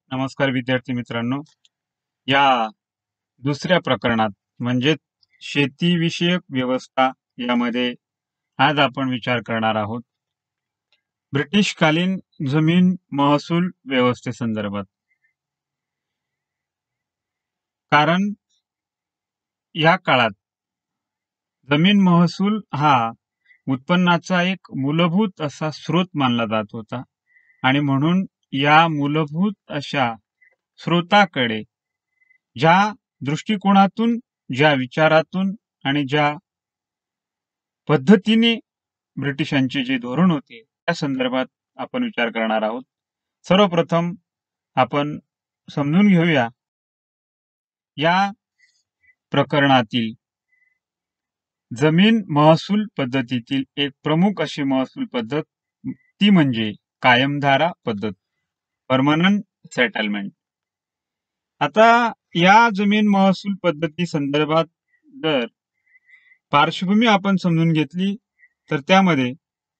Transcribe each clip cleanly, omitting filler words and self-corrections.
नमस्कार विद्यार्थी मित्रांनो. या दुसऱ्या प्रकरणात म्हणजे शेतीविषयक व्यवस्था यामध्ये आज आपण विचार करणार आहोत. ब्रिटिशकालीन जमीन महसूल व्यवस्थेसंदर्भात. कारण या काळात जमीन महसूल हा उत्पन्नाचा एक मूलभूत असा स्रोत मानला जात होता आणि म्हणून या मूलभूत अशा स्रोताकडे ज्या दृष्टिकोनातून, ज्या विचारातून आणि ज्या पद्धतीने ब्रिटिशांचे जे धोरण होते त्या संदर्भात आपण विचार करणार आहोत. सर्वप्रथम आपण समजून घेऊया या प्रकरणातील जमीन महसूल पद्धतीतील एक प्रमुख अशी महसूल पद्धत, ती म्हणजे कायमधारा पद्धत, परमनंट सेटलमेंट. आता या जमीन महसूल पद्धती संदर्भात जर पार्श्वभूमी आपण समजून घेतली तर त्यामध्ये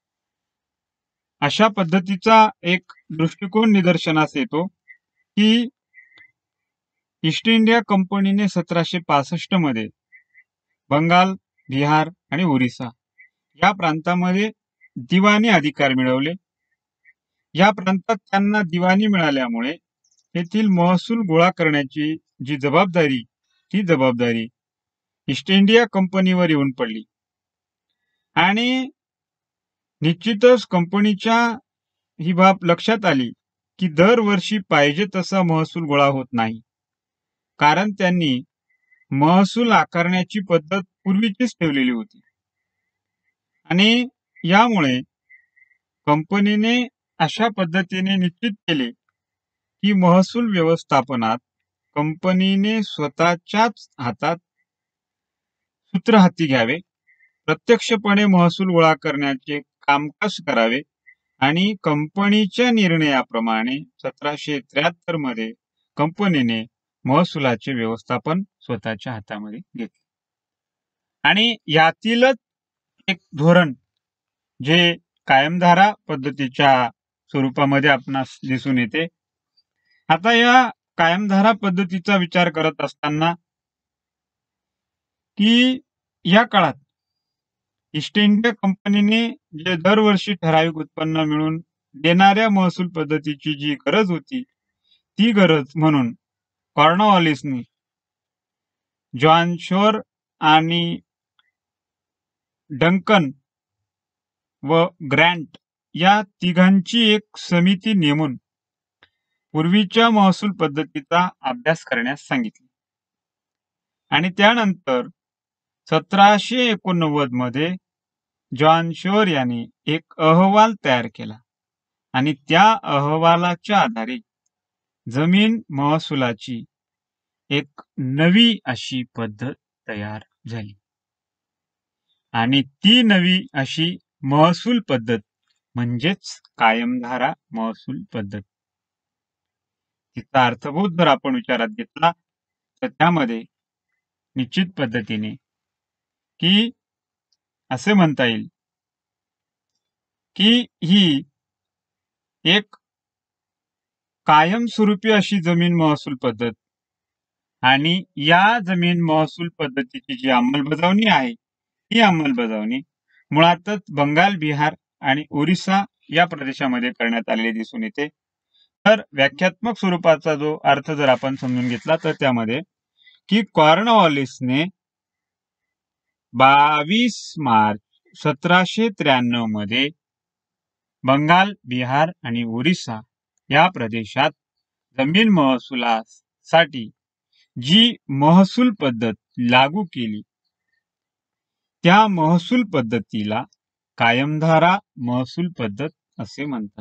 अशा पद्धतीचा एक दृष्टिकोन निदर्शनास येतो की ईस्ट इंडिया कंपनीने 1765 मध्ये बंगाल, बिहार आणि ओरिसा या प्रांतामध्ये दिवाणी अधिकार मिळवले. या प्रांतात त्यांना दिवाणी मिळाल्यामुळे येथील महसूल गोळा करण्याची जी जबाबदारी, ती जबाबदारी ईस्ट इंडिया कंपनीवर येऊन पडली आणि निश्चितच कंपनीच्या ही बाब लक्षात आली की दरवर्षी पाहिजे तसा महसूल गोळा होत नाही. कारण त्यांनी महसूल आकारण्याची पद्धत पूर्वीचीच ठेवलेली होती आणि यामुळे कंपनीने अशा पद्धतीने निश्चित केले की महसूल व्यवस्थापनात कंपनीने स्वतःच्याच हातात सूत्र हाती घ्यावे, प्रत्यक्षपणे महसूल गोळा करण्याचे कामकाज करावे आणि कंपनीच्या निर्णयाप्रमाणे 1773 मध्ये कंपनीने महसुलाचे व्यवस्थापन स्वतःच्या हातामध्ये घेतले. आणि यातीलच एक धोरण जे कायमधारा पद्धतीच्या स्वरूपामध्ये आपणास दिसून येते. आता या कायमधारा पद्धतीचा विचार करत असताना की या काळात ईस्ट इंडिया कंपनीने जे दरवर्षी ठराविक उत्पन्न मिळून देणाऱ्या महसूल पद्धतीची जी गरज होती, ती गरज म्हणून कॉर्नवॉलिसने जॉन शोर आणि डंकन व ग्रँट या तिघांची एक समिती नेमून पूर्वीच्या महसूल पद्धतीचा अभ्यास करण्यास सांगितले आणि त्यानंतर 1789 मध्ये जॉन शोर यांनी एक अहवाल तयार केला आणि त्या अहवालाच्या आधारे जमीन महसुलाची एक नवी अशी पद्धत तयार झाली आणि ती नवी अशी महसूल पद्धत म्हणजेच कायमधारा महसूल पद्धत. तिचा अर्थबोध जर आपण विचारात घेतला तर त्यामध्ये निश्चित पद्धतीने की असे म्हणता येईल की ही एक कायमस्वरूपी अशी जमीन महसूल पद्धत आणि या जमीन महसूल पद्धतीची जी अंमलबजावणी आहे, ही अंमलबजावणी मुळातच बंगाल, बिहार आणि ओरिसा या प्रदेशामध्ये करण्यात आलेली दिसून येते. तर व्याख्यात्मक स्वरूपाचा जो अर्थ जर आपण समजून घेतला तर त्यामध्ये की कॉर्नवॉलिसने 22 मार्च 1793 मध्ये बंगाल, बिहार आणि ओरिसा या प्रदेशात जमीन महसुलासाठी जी महसूल पद्धत लागू केली, त्या महसूल पद्धतीला कायमधारा महसूल पद्धत असे म्हणतात.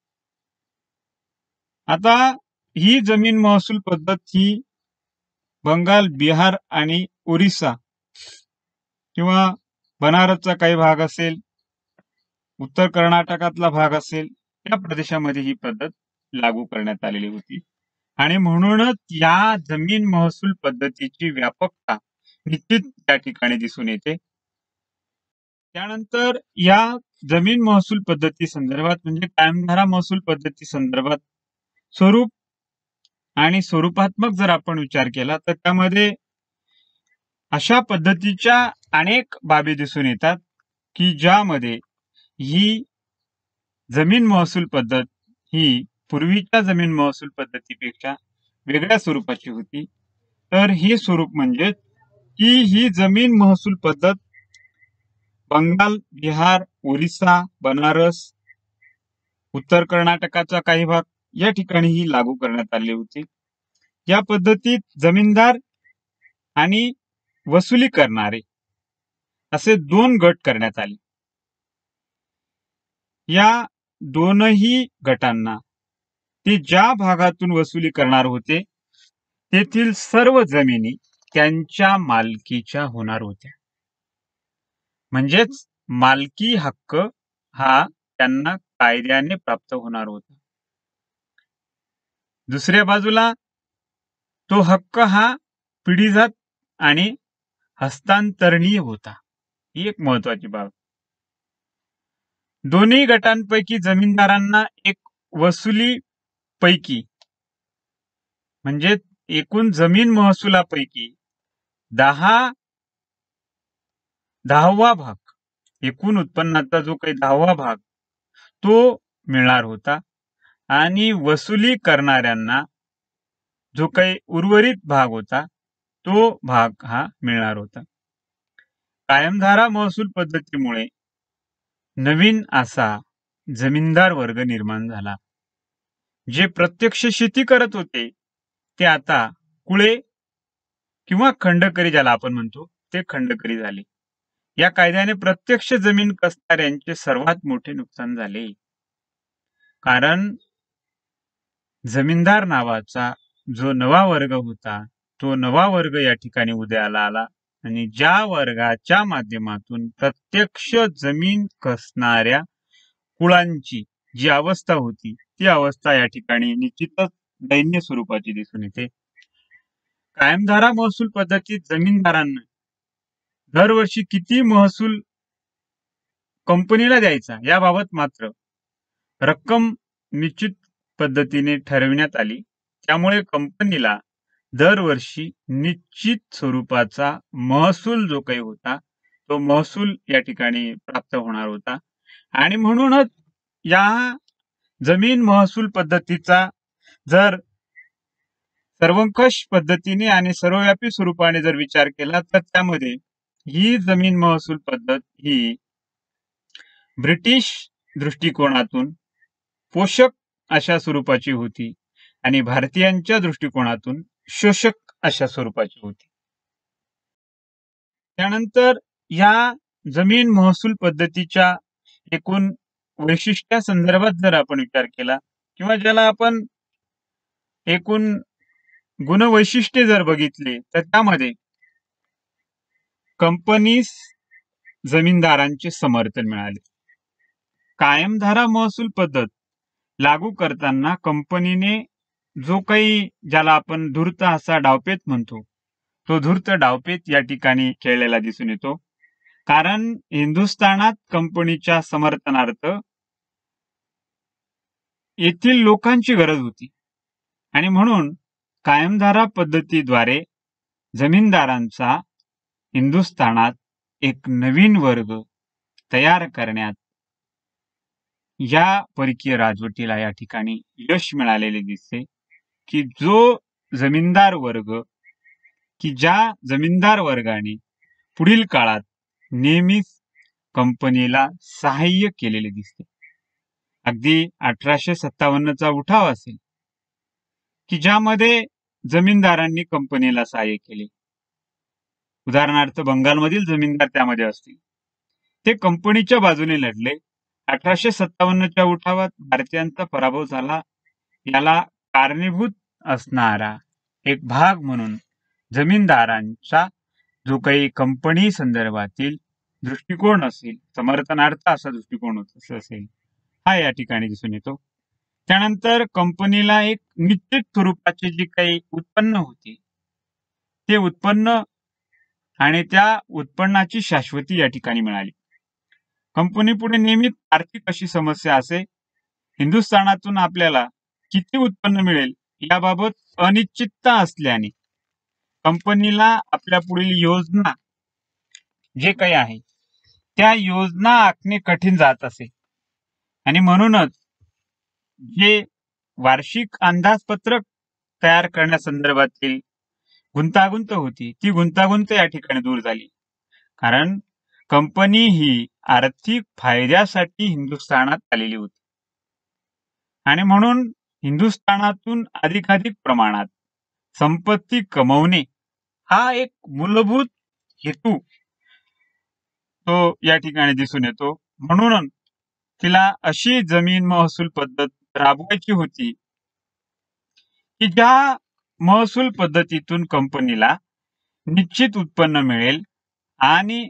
आता ही जमीन महसूल पद्धत ही बंगाल, बिहार आणि ओरिसा किंवा बनारसचा काही भाग असेल, उत्तर कर्नाटकातला भाग असेल, या प्रदेशामध्ये ही पद्धत लागू करण्यात आलेली होती आणि म्हणूनच या जमीन महसूल पद्धतीची व्यापकता निश्चित त्या ठिकाणी दिसून येते. त्यानंतर या जमीन महसूल पद्धती संदर्भात म्हणजे कायमधारा महसूल पद्धती संदर्भात स्वरूप आणि स्वरूपात्मक जर आपण विचार केला तर त्यामध्ये अशा पद्धतीच्या अनेक बाबी दिसून येतात की ज्यामध्ये ही जमीन महसूल पद्धत ही पूर्वीच्या जमीन महसूल पद्धतीपेक्षा वेगळ्या स्वरूपाची होती. तर हे स्वरूप म्हणजे की ही जमीन महसूल पद्धत बंगाल, बिहार, ओरिसा, बनारस, उत्तर कर्नाटकाचा काही भाग या ठिकाणीही लागू करण्यात आले होते. या पद्धतीत जमीनदार आणि वसुली करणारे असे 2 गट करण्यात आले. या दोनही गटांना ते ज्या भागातून वसुली करणार होते तेथील सर्व जमिनी त्यांच्या मालकीच्या होणार होत्या. म्हणजेच मालकी हक्क हा त्यांना कायद्याने प्राप्त होणार होता. दुसऱ्या बाजूला तो हक्क हा पिढीजात आणि हस्तांतरणीय होता. ही एक महत्वाची बाब. दोन्ही गटांपैकी जमीनदारांना एक वसुली पैकी म्हणजे एकूण जमीन महसुलापैकी 10वा भाग, एकूण उत्पन्नाचा जो काही 10वा भाग तो मिळणार होता आणि वसुली करणाऱ्यांना जो काही उर्वरित भाग होता तो भाग हा मिळणार होता. कायमधारा महसूल पद्धतीमुळे नवीन असा जमीनदार वर्ग निर्माण झाला. जे प्रत्यक्ष शेती करत होते ते आता कुळे किंवा खंडकरी ज्याला आपण म्हणतो ते खंडकरी झाले. या कायद्याने प्रत्यक्ष जमीन कसणाऱ्यांचे सर्वात मोठे नुकसान झाले. कारण जमीनदार नावाचा जो नवा वर्ग होता तो नवा वर्ग या ठिकाणी उदयाला आला आणि ज्या वर्गाच्या माध्यमातून प्रत्यक्ष जमीन कसणाऱ्या कुळांची जी अवस्था होती ती अवस्था या ठिकाणी निश्चितच दैन्य स्वरूपाची दिसून येते. कायमधारा महसूल पद्धतीत जमीनदारांना दरवर्षी किती महसूल कंपनीला द्यायचा याबाबत मात्र रक्कम निश्चित पद्धतीने ठरविण्यात आली. त्यामुळे कंपनीला दरवर्षी निश्चित स्वरूपाचा महसूल जो काही होता तो महसूल या ठिकाणी प्राप्त होणार होता. आणि म्हणूनच या जमीन महसूल पद्धतीचा जर सर्वंकष पद्धतीने आणि सर्वव्यापी स्वरूपाने जर विचार केला तर त्यामध्ये ही जमीन महसूल पद्धत ही ब्रिटिश दृष्टिकोनातून पोषक अशा स्वरूपाची होती आणि भारतीयांच्या दृष्टिकोनातून शोषक अशा स्वरूपाची होती. त्यानंतर या जमीन महसूल पद्धतीच्या एकूण वैशिष्ट्या संदर्भात जर आपण विचार केला किंवा ज्याला आपण एकूण गुणवैशिष्ट्ये जर बघितले तर त्यामध्ये कंपनीस जमीनदारांचे समर्थन मिळाले. कायमधारा महसूल पद्धत लागू करताना कंपनीने जो काही ज्याला आपण धूर्त असा डावपेच म्हणतो तो धूर्त डावपेच या ठिकाणी खेळलेला दिसून येतो. कारण हिंदुस्थानात कंपनीच्या समर्थनार्थ येथील लोकांची गरज होती आणि म्हणून कायमधारा पद्धतीद्वारे जमीनदारांचा हिंदुस्थानात एक नवीन वर्ग तयार करण्यात या परकीय राजवटीला या ठिकाणी यश मिळालेले दिसते की जो जमीनदार वर्ग की ज्या जमीनदार वर्गाने पुढील काळात नेहमीच कंपनीला सहाय्य केलेले दिसते. अगदी 1857चा उठाव असेल की ज्यामध्ये जमीनदारांनी कंपनीला सहाय्य केले. उदाहरणार्थ बंगालमधील जमीनदार त्यामध्ये असतील ते कंपनीच्या बाजूने लढले. 1857च्या उठावात भारतीयांचा पराभव झाला. याला कारणीभूत असणारा एक भाग म्हणून जमीनदारांचा जो काही कंपनी संदर्भातील दृष्टिकोन असेल समर्थनार्थ असा दृष्टिकोन असेल हा या ठिकाणी दिसून येतो. त्यानंतर कंपनीला एक निश्चित स्वरूपाचे जे काही उत्पन्न होते ते उत्पन्न आणि त्या उत्पन्नाची शाश्वती या ठिकाणी मिळाली. कंपनी पुढे नेहमीच आर्थिक अशी समस्या असे हिंदुस्थानातून आपल्याला किती उत्पन्न मिळेल याबाबत अनिश्चितता असल्याने कंपनीला आपल्या पुढील योजना जे काही आहे त्या योजना आखणे कठीण जात असे आणि म्हणूनच जे वार्षिक अंदाजपत्रक तयार करण्यासंदर्भातील गुंतागुंत होती ती गुंतागुंत या ठिकाणी दूर झाली. कारण कंपनी ही आर्थिक फायद्यासाठी हिंदुस्थानात आलेली होती आणि म्हणून हिंदुस्थानातून अधिकाधिक प्रमाणात संपत्ती कमवणे हा एक मूलभूत हेतू तो या ठिकाणी दिसून येतो. म्हणून तिला अशी जमीन महसूल पद्धत राबवायची होती की ज्या महसूल पद्धतीतून कंपनीला निश्चित उत्पन्न मिळेल आणि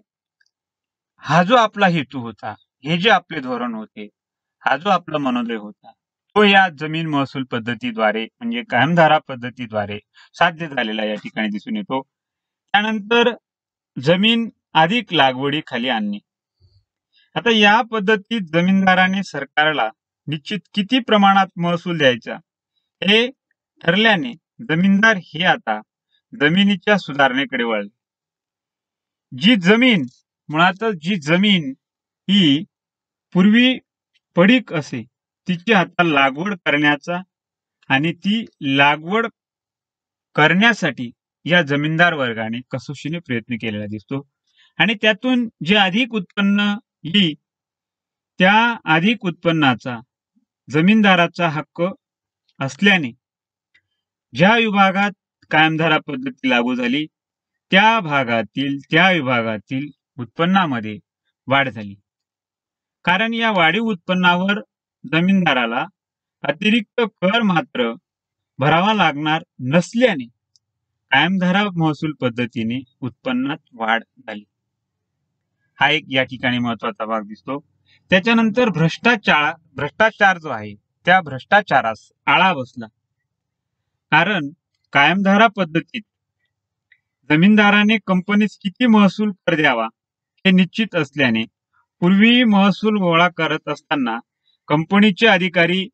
हा जो आपला हेतू होता, हे जे आपले धोरण होते, हा जो आपला मनोदय होता, तो या जमीन महसूल पद्धतीद्वारे म्हणजे कायमधारा पद्धतीद्वारे साध्य झालेला या ठिकाणी दिसून येतो. त्यानंतर जमीन अधिक लागवडीखाली आणणे. आता या पद्धतीत जमीनदाराने सरकारला निश्चित किती प्रमाणात महसूल द्यायचा हे ठरल्याने जमीनदार हे आता जमिनीच्या सुधारणेकडे वळले. जी जमीन मुळातच जी जमीन ही पूर्वी पडीक असे तिची आता लागवड करण्याचा आणि ती लागवड करण्यासाठी या जमीनदार वर्गाने कसोशीने प्रयत्न केलेला दिसतो आणि त्यातून जे अधिक उत्पन्न येईल त्या अधिक उत्पन्नाचा जमीनदाराचा हक्क असल्याने ज्या विभागात कायमधारा पद्धती लागू झाली त्या विभागातील उत्पन्नामध्ये वाढ झाली. कारण या वाढीव उत्पन्नावर जमीनदाराला अतिरिक्त कर मात्र भरावा लागणार नसल्याने कायमधारा महसूल पद्धतीने उत्पन्नात वाढ झाली. हा एक या ठिकाणी महत्वाचा भाग दिसतो. त्याच्यानंतर भ्रष्टाचार जो आहे त्या भ्रष्टाचारास आळा बसला. कारण कायमधारा पद्धतीत जमीनदाराने कंपनीस किती महसूल कर द्यावा हे निश्चित असल्याने पूर्वी महसूल गोळा करत असताना कंपनीचे अधिकारी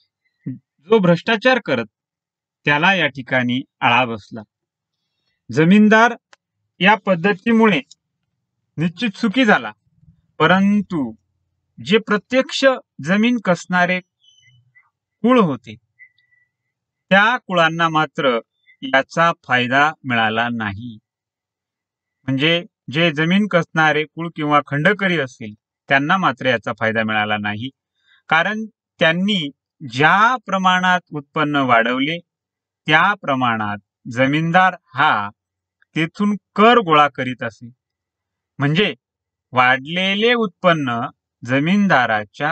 जो भ्रष्टाचार करत त्याला या ठिकाणी आळा बसला. जमीनदार या पद्धतीमुळे निश्चित सुखी झाला, परंतु जे प्रत्यक्ष जमीन कसणारे कुळ होते त्या कुळांना मात्र याचा फायदा मिळाला नाही. म्हणजे जे जमीन कसणारे कुळ किंवा खंडकरी असतील त्यांना मात्र याचा फायदा मिळाला नाही. कारण त्यांनी ज्या प्रमाणात उत्पन्न वाढवले त्या प्रमाणात जमीनदार हा तेथून कर गोळा करीत असे. म्हणजे वाढलेले उत्पन्न जमीनदाराच्या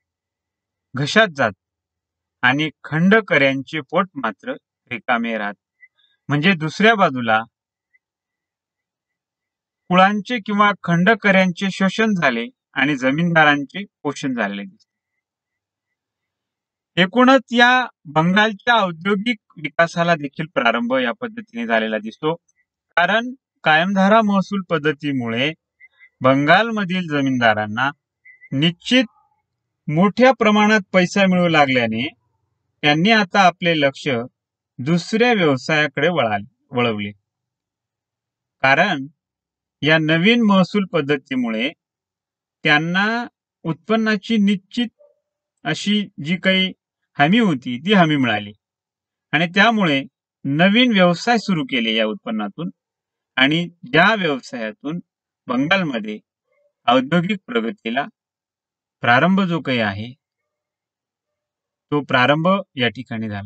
घशात जात आणि खंडकऱ्यांचे पोट मात्र रिकामे राहत. म्हणजे दुसऱ्या बाजूला कुळांचे किंवा खंडकऱ्यांचे शोषण झाले आणि जमीनदारांचे पोषण झाले. एकूणच या बंगालच्या औद्योगिक विकासाला देखील प्रारंभ या पद्धतीने झालेला दिसतो. कारण कायमधारा महसूल पद्धतीमुळे बंगालमधील जमीनदारांना निश्चित मोठ्या प्रमाणात पैसा मिळू लागल्याने त्यांनी आता आपले लक्ष दुसऱ्या व्यवसायाकडे वळवले. कारण या नवीन महसूल पद्धतीमुळे त्यांना उत्पन्नाची निश्चित अशी जी काही हमी होती ती हमी मिळाली आणि त्यामुळे नवीन व्यवसाय सुरू केले या उत्पन्नातून आणि ज्या व्यवसायातून बंगालमध्ये औद्योगिक प्रगतीला प्रारंभ जो काही आहे तो प्रारंभ या ठिकाणी झाला.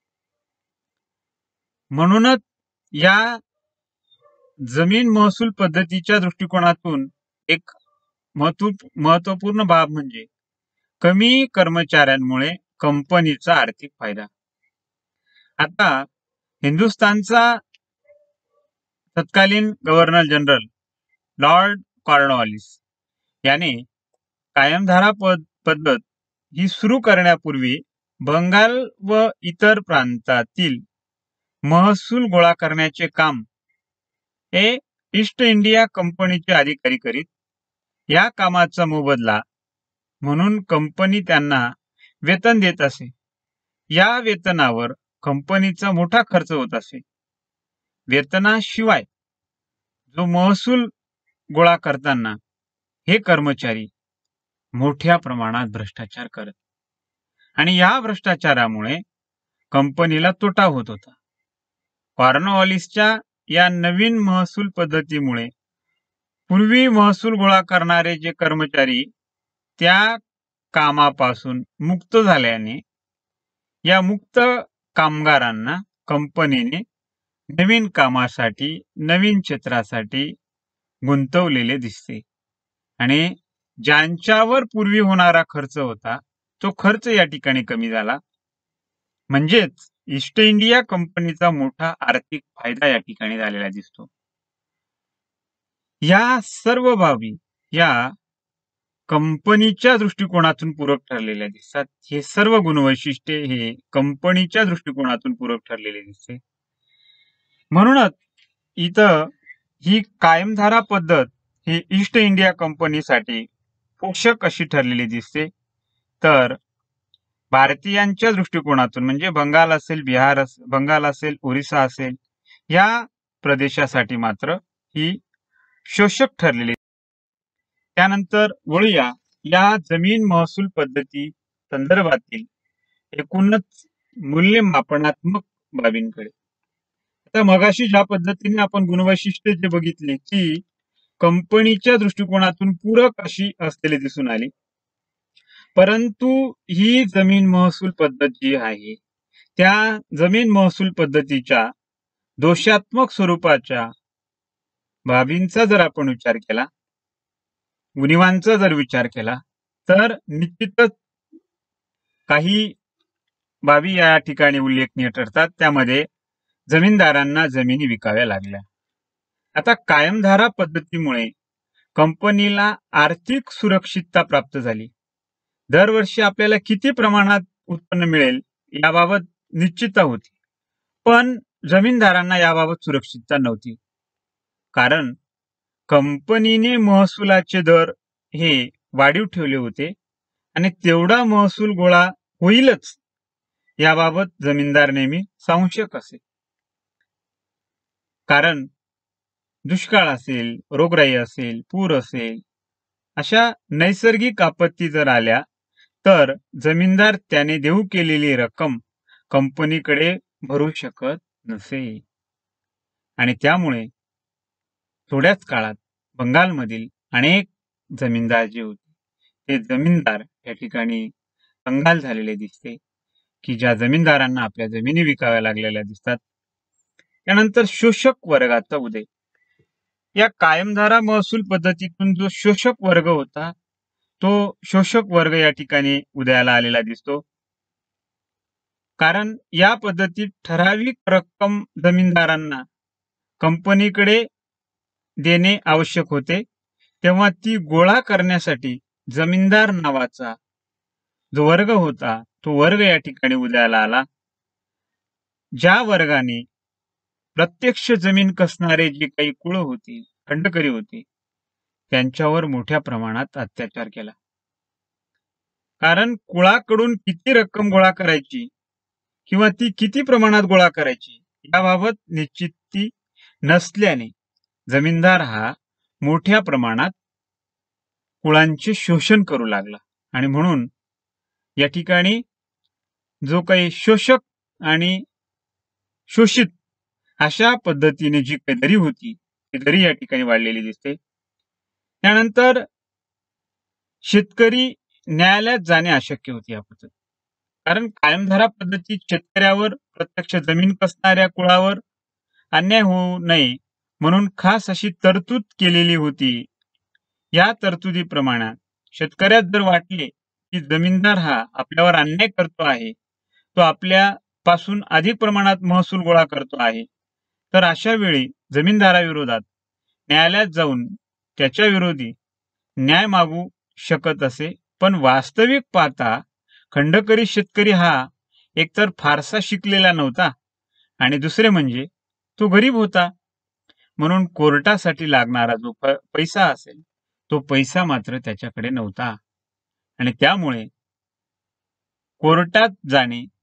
म्हणूनच या जमीन महसूल पद्धतीच्या दृष्टिकोनातून एक महत्वपूर्ण बाब म्हणजे कमी कर्मचाऱ्यांमुळे कंपनीचा आर्थिक फायदा. आता हिंदुस्थानचा तत्कालीन गव्हर्नर जनरल लॉर्ड कॉर्नवालिस याने कायमधारा पद्धत ही सुरू करण्यापूर्वी बंगाल व इतर प्रांतातील महसूल गोळा करण्याचे काम हे ईस्ट इंडिया कंपनीचे अधिकारी करीत. या कामाचा मोबदला म्हणून कंपनी त्यांना वेतन देत असे. या वेतनावर कंपनीचा मोठा खर्च होत असे. वेतनाशिवाय जो महसूल गोळा करताना हे कर्मचारी मोठ्या प्रमाणात भ्रष्टाचार करत आणि या भ्रष्टाचारामुळे कंपनीला तोटा होत होता. कॉर्नवॉलिसच्या या नवीन महसूल पद्धतीमुळे पूर्वी महसूल गोळा करणारे जे कर्मचारी त्या कामापासून मुक्त झाल्याने या मुक्त कामगारांना कंपनीने नवीन कामासाठी, नवीन क्षेत्रासाठी गुंतवलेले दिसते आणि ज्यांच्यावर पूर्वी होणारा खर्च होता तो खर्च या ठिकाणी कमी झाला. म्हणजेच ईस्ट इंडिया कंपनीचा मोठा आर्थिक फायदा या ठिकाणी झालेला दिसतो. या सर्व बाबी या कंपनीच्या दृष्टिकोनातून पूरक ठरलेल्या दिसतात. हे सर्व गुणवैशिष्ट्ये हे कंपनीच्या दृष्टिकोनातून पूरक ठरलेले दिसते. म्हणूनच इथं ही कायमधारा पद्धत ही ईस्ट इंडिया कंपनीसाठी पोषक अशी ठरलेली दिसते. तर भारतीयांच्या दृष्टिकोनातून म्हणजे बंगाल असेल, बंगाल असेल, ओरिसा असेल या प्रदेशासाठी मात्र ही शोषक ठरलेली. त्यानंतर वळूया या जमीन महसूल पद्धती संदर्भातील एकूणच मूल्यमापनात्मक बाबींकडे. आता मगाशी ज्या पद्धतीने आपण गुणवैशिष्ट्ये जे बघितले की कंपनीच्या दृष्टिकोनातून पूरक अशी असलेली दिसून आली, परंतु ही जमीन महसूल पद्धत जी आहे त्या जमीन महसूल पद्धतीच्या दोषात्मक स्वरूपाच्या बाबींचा जर आपण विचार केला, उणिवांचा जर विचार केला तर निश्चितच काही बाबी या ठिकाणी उल्लेखनीय ठरतात. त्यामध्ये जमीनदारांना जमिनी विकाव्या लागल्या. आता कायमधारा पद्धतीमुळे कंपनीला आर्थिक सुरक्षितता प्राप्त झाली. दरवर्षी आपल्याला किती प्रमाणात उत्पन्न मिळेल याबाबत निश्चितता होती, पण जमीनदारांना याबाबत सुरक्षितता नव्हती. कारण कंपनीने महसुलाचे दर हे वाढीव ठेवले होते आणि तेवढा महसूल गोळा होईलच याबाबत जमीनदार नेहमी संशयक असे. कारण दुष्काळ असेल, रोगराई असेल, पूर असेल, अशा नैसर्गिक आपत्ती जर आल्या तर जमीनदार त्याने देऊ केलेली रक्कम कंपनीकडे भरू शकत नसे आणि त्यामुळे थोड्याच काळात बंगालमधील अनेक जमीनदार जे होते ते जमीनदार या ठिकाणी कंगाल झालेले दिसते, की ज्या जमीनदारांना आपल्या जमिनी विकाव्या लागलेल्या दिसतात. त्यानंतर शोषक वर्गाचा उदय. या कायमधारा महसूल पद्धतीतून जो शोषक वर्ग होता तो शोषक वर्ग या ठिकाणी उदयाला आलेला दिसतो. कारण या पद्धतीत ठराविक रक्कम जमीनदारांना कंपनीकडे देणे आवश्यक होते, तेव्हा ती गोळा करण्यासाठी जमीनदार नावाचा जो वर्ग होता तो वर्ग या ठिकाणी उदयाला आला. ज्या वर्गाने प्रत्यक्ष जमीन कसणारे जे काही कुळ होते, खंडकरी होते, त्यांच्यावर मोठ्या प्रमाणात अत्याचार केला. कारण कुळाकडून किती रक्कम गोळा करायची किंवा ती किती प्रमाणात गोळा करायची याबाबत निश्चिती नसल्याने जमीनदार हा मोठ्या प्रमाणात कुळांचे शोषण करू लागला आणि म्हणून या ठिकाणी जो काही शोषक आणि शोषित अशा पद्धतीने जी काही दरी होती ती दरी या ठिकाणी वाढलेली दिसते. त्यानंतर शेतकरी न्यायालयात जाणे अशक्य होते या पद्धतीत. कारण कायमधारा पद्धतीत शेतकऱ्यावर प्रत्यक्ष जमीन कसणाऱ्या कुळावर अन्याय होऊ नये म्हणून खास अशी तरतूद केलेली होती. या तरतुदीप्रमाणे शेतकऱ्यात जर वाटले की जमीनदार हा आपल्यावर अन्याय करतो आहे, तो आपल्या पासून अधिक प्रमाणात महसूल गोळा करतो आहे, तर अशा वेळी जमीनदाराविरोधात न्यायालयात जाऊन त्याच्या विरोधी न्याय मागू शकत असे. पण वास्तविक पाहता खंडकरी शेतकरी हा एकतर फारसा शिकलेला नव्हता आणि दुसरे म्हणजे तो गरीब होता, म्हणून कोर्टासाठी लागणारा जो पैसा असेल तो पैसा मात्र त्याच्याकडे नव्हता आणि त्यामुळे कोर्टात जाणे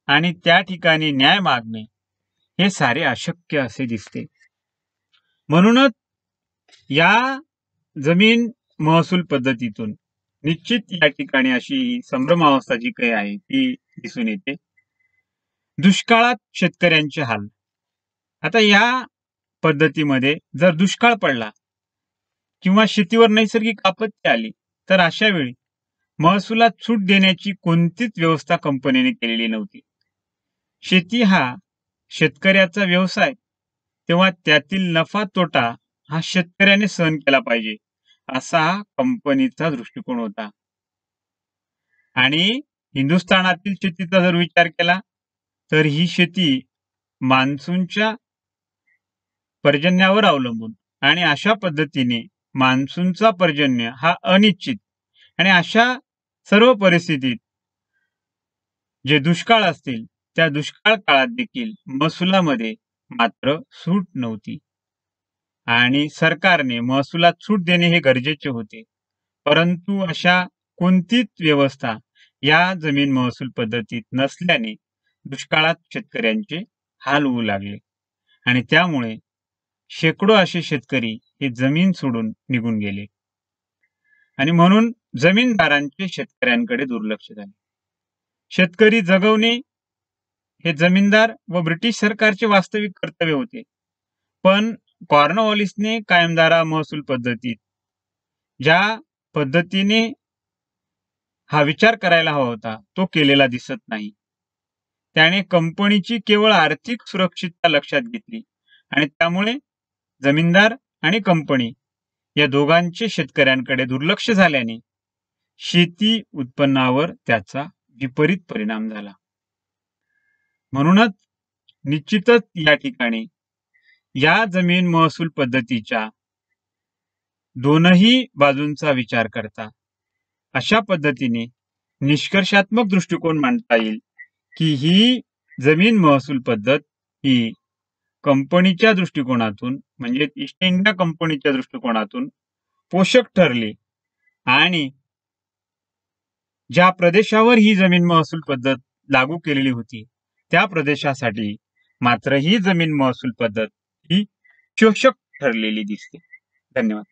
आणि त्या ठिकाणी न्याय मागणे हे सारे अशक्य असे दिसते. म्हणूनच या जमीन महसूल पद्धतीतून निश्चित या ठिकाणी अशी संभ्रमावस्था जी काही आहे ती दिसून येते. दुष्काळात शेतकऱ्यांचे हाल. आता या पद्धतीमध्ये जर दुष्काळ पडला किंवा शेतीवर नैसर्गिक आपत्ती आली तर अशा वेळी महसुलात सूट देण्याची कोणतीच व्यवस्था कंपनीने केलेली नव्हती. शेती हा शेतकऱ्याचा व्यवसाय, तेव्हा त्यातील नफा तोटा हा शेतकऱ्याने सहन केला पाहिजे असा हा कंपनीचा दृष्टिकोन होता. आणि हिंदुस्थानातील शेतीचा जर विचार केला तर ही शेती मान्सूनच्या पर्जन्यावर अवलंबून आणि अशा पद्धतीने मान्सूनचा पर्जन्य हा अनिश्चित आणि अशा सर्व परिस्थितीत जे दुष्काळ असतील त्या दुष्काळ काळात देखील महसुलामध्ये मात्र सूट नव्हती आणि सरकारने महसुलात सूट देणे हे गरजेचे होते. परंतु अशा कोणतीच व्यवस्था या जमीन महसूल पद्धतीत नसल्याने दुष्काळात शेतकऱ्यांचे हाल होऊ लागले आणि त्यामुळे शेकडो असे शेतकरी हे जमीन सोडून निघून गेले आणि म्हणून जमीनदारांचे शेतकऱ्यांकडे दुर्लक्ष झाले. शेतकरी जगवणे हे जमीनदार व ब्रिटिश सरकारचे वास्तविक कर्तव्य होते. पण कॉर्नवॉलिसने कायमधारा महसूल पद्धतीत ज्या पद्धतीने हा विचार करायला हवा होता तो केलेला दिसत नाही. त्याने कंपनीची केवळ आर्थिक सुरक्षितता लक्षात घेतली आणि त्यामुळे जमीनदार आणि कंपनी या दोघांचे शेतकऱ्यांकडे दुर्लक्ष झाल्याने शेती उत्पन्नावर त्याचा विपरीत परिणाम झाला. म्हणूनच निश्चितच या ठिकाणी या जमीन महसूल पद्धतीच्या दोनही बाजूंचा विचार करता अशा पद्धतीने निष्कर्षात्मक दृष्टिकोन मांडता येईल की ही जमीन महसूल पद्धत ही कंपनीच्या दृष्टिकोनातून म्हणजे ईस्ट इंडिया कंपनीच्या दृष्टिकोनातून पोषक ठरली आणि ज्या प्रदेशावर ही जमीन महसूल पद्धत लागू केलेली होती त्या प्रदेशासाठी मात्र ही जमीन महसूल पद्धत ही शोषक ठरलेली दिसते. धन्यवाद.